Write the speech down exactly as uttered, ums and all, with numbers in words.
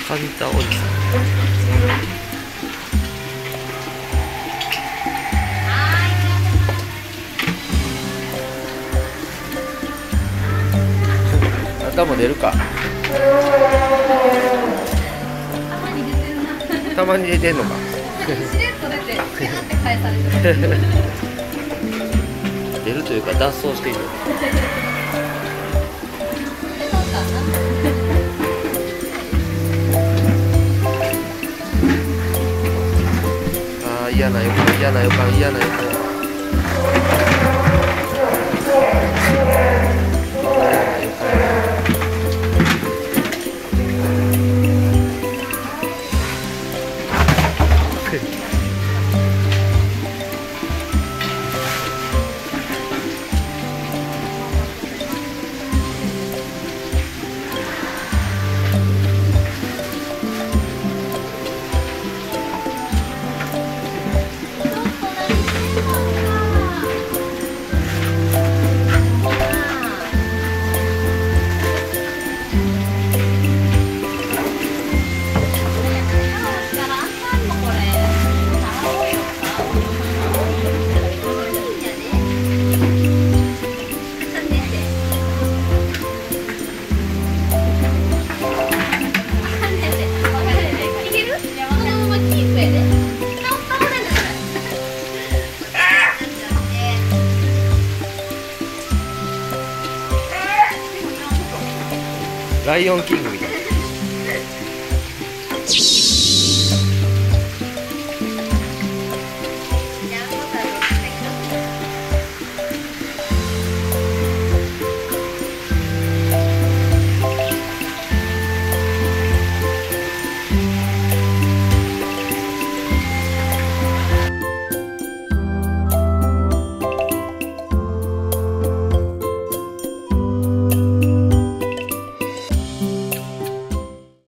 カンタおじさん。頭出るか。たまに出てんのか。 しれっと出て、ピャって返されてる。 出るというか脱走している。ああ、嫌な予感、嫌な予感、嫌な予感。ライオンキングみたいな。